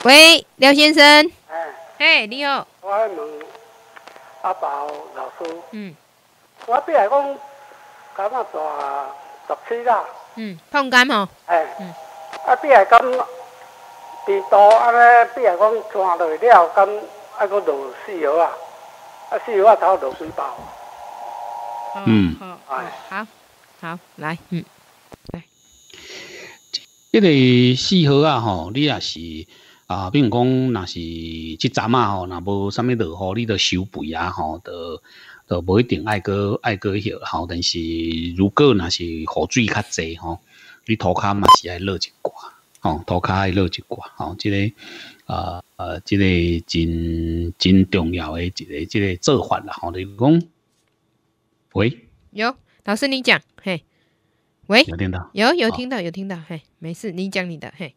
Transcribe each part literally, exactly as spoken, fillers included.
喂，廖先生。 哎， 嘿，你好。 我要问阿宝老师， 嗯我比来讲，感觉大十七啦， 嗯，碰柑吼。 哎， 嗯啊比来讲，地图安尼比来讲穿落了，敢还佫落四号啊，啊四号啊头落几包？ 好嗯好哎好好，来，嗯，来， 迄个四号啊吼，你也是啊，比如讲，若是即阵啊吼，若无啥物落雨，你着收肥啊吼，着着无一定爱个爱个迄吼。但是如果若是雨水较济吼，你涂骹嘛是爱落一寡吼，涂骹爱落一寡吼。即、这个呃呃，即、这个真真重要的一个即个做法啦吼，就是讲，喂， 有老师你讲，嘿，喂， 有听到？ 有有听到有听到，嘿，没事，你讲你的，嘿，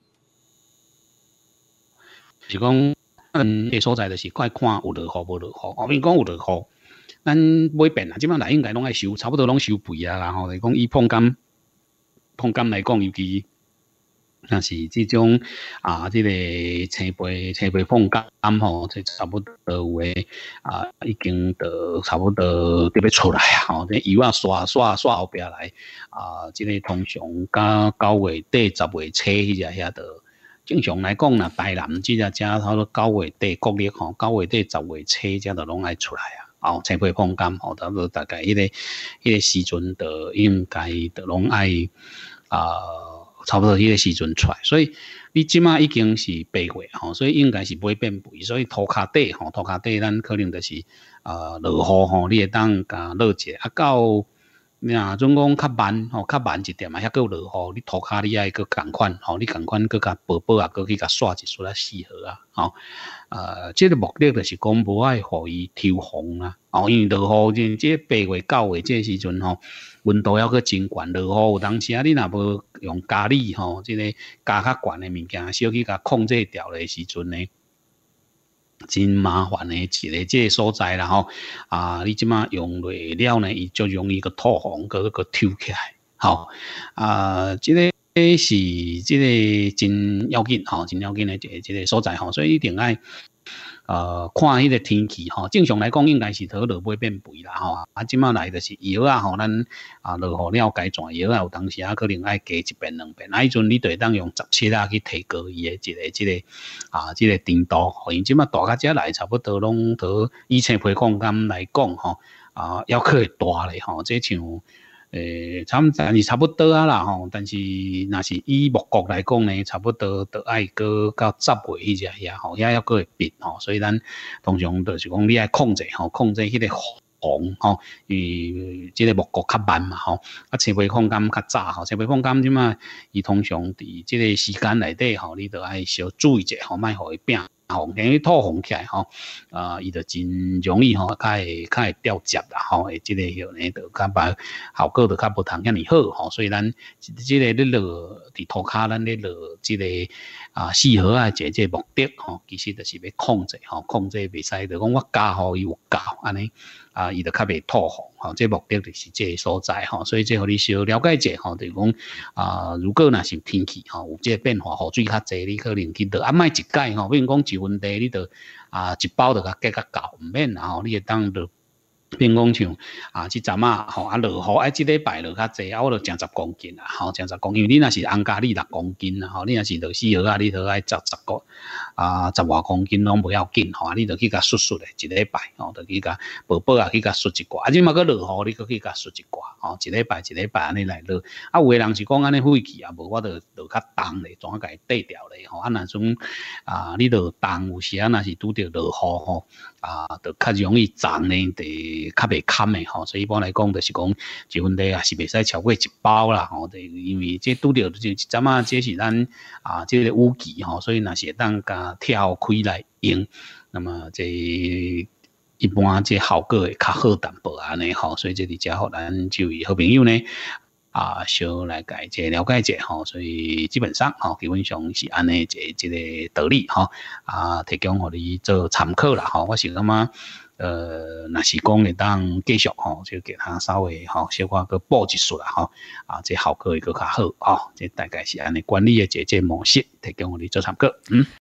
是讲，嗯，个所在就是快看有落雨无落雨。后面讲有落雨，咱买便啊，即摆来应该拢爱收，差不多拢收肥啊啦吼。就是讲以碰柑碰柑来讲，尤其若是即种啊，即、这个青培青培碰柑吼，即差不多有诶啊，已经着差不多得要出来啊吼。这油啊刷刷刷后壁来啊，即、这个通常到九月底十月初迄只遐着。正常来讲，若台南即只只差不多九月底国历吼，九月底十月初只就拢爱出来啊。哦，青培碰柑吼，差不多大概迄、那个迄、那个时阵就应该就拢爱啊、呃，差不多迄个时阵出来。所以你即马已经是八月吼，所以应该是不会变肥。所以涂骹底吼，涂骹底咱可能就是啊落雨吼，你会当甲落一下啊到。若总讲较慢吼，较慢一点啊，遐佫有落雨，你涂骹你爱佫共款吼，你共款佫甲宝宝啊，佫去甲刷一撮啊四号啊，吼，呃，即、這個目的就是講無愛互伊抽風啊，哦，因為落雨即八月九月即時陣吼，溫度還佫真懸，落雨有當時啊，你若無用加力吼，即、這個加較懸的物件，小去甲控制掉的時陣呢。真麻煩的一個即個所在啦吼，啊，你即馬用落了呢，伊就容易個透風，個個抽起來，吼，啊，即、這個是即個真要緊吼，真要緊的一個一個所在吼，所以一定愛呃看迄個天氣吼，正常來講應該是倒落尾變肥啦吼，啊，即馬來就是藥啊吼，咱啊落雨了該轉藥啊，有當時啊可能愛加一遍兩遍，啊，迄陣你就會當用十七啊去提高伊的一個即、這個啊即、這個甜度，因即馬大家遮來差不多攏倒以青培礦柑來講吼，啊要可會大咧吼，即像。誒，差唔但是差不多啊啦吼，但是若是以木國來講呢，差不多都愛過到十月迄只遐吼，遐要過會變吼，所以咱通常就是講你愛控制吼，控制迄個風吼，伊即個木國較慢嘛吼，啊青培礦柑較早吼，青培礦柑即嘛，伊通常佇即個時間內底吼，你著愛小注意者吼，莫互伊變。吼，因為透風起來吼，啊，伊就真容易吼，較會較會掉節啦吼，誒，即個樣呢，就較把效果就較無通遐爾好吼，所以咱即個咧落佇塗骹，咱咧落即個啊四號啊，即即個目的吼，其實就是要控制吼，控制袂使就講我加互伊有夠安尼啊，伊就較袂透風吼，即目的就是即個所在吼，所以即互你小了解者吼，就是講啊，如果若是天氣吼有即個變化，雨水較濟，你可能去倒啊，莫一解吼，比如講一問題，你就啊一包就甲加較夠，毋免啦吼，你會當就變講像啊，即陣啊吼啊落雨，啊即禮拜落較濟，啊我就成十公斤啦，吼成十公斤，因為你若是紅咖喱六公斤啦，吼你若是落四號啊，你就愛十十個啊十外公斤攏不要緊吼，你就去甲縮縮咧一禮拜，吼就去甲寶寶啊去甲縮一寡，啊即嘛個落雨，你閣去甲縮一寡，吼一禮拜一禮拜安尼來落，啊有個人是講安尼廢氣啊，無我就落較重咧，怎啊甲伊缀掉咧，吼啊若種啊你落重有時啊若是拄着落雨吼。啊，就較容易髒呢，就較袂堪的吼，所以一般來講，就是講一份地也是袂使超過一包啦吼，就因為這拄着就怎啊，這是咱啊，這個雨季吼，所以若是當甲跳開來用，那麼這一般這效果會較好淡薄安尼吼，所以這裡只互咱就好朋友呢。啊，小來解這了解者吼，所以基本上吼，基本上是安尼這這個道理吼，啊，提供互你做參考啦吼。我是感覺，呃，若是講會當繼續吼，就給他稍微吼小可個補一術啦吼，啊，這效果會更較好吼，這大概是安尼管理的這這模式，提供互你做參考，嗯。